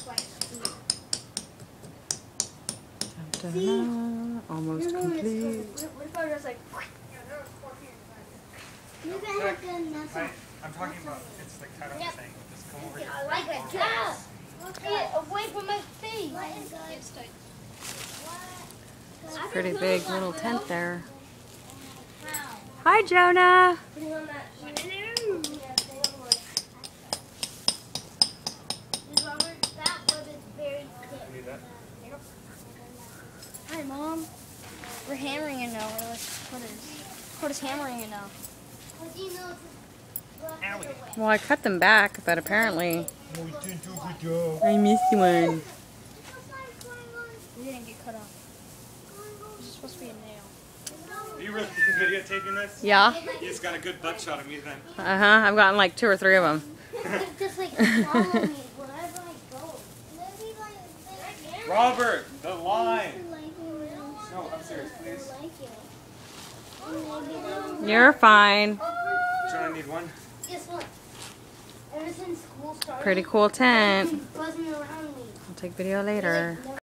Almost complete. What if I was like, I'm talking about, it's like kind of the thing. Just come over here. I like it. Get away from my face. It's a pretty big little tent there. Hi, Jonah. Hi, Mom. We're hammering it now. We're like, what is hammering it now? Well, I cut them back, but apparently I missed one. We didn't get cut off. This is supposed to be a nail. Are you really videotaping this? Yeah. You just got a good butt shot of me then. I've gotten like 2 or 3 of them. Just like follow me wherever I go. Robert, the line. No, I'm serious, please. You're fine. John, I need one. Guess what? Ever since school started, Pretty cool tent. buzzing around me. I'll take video later.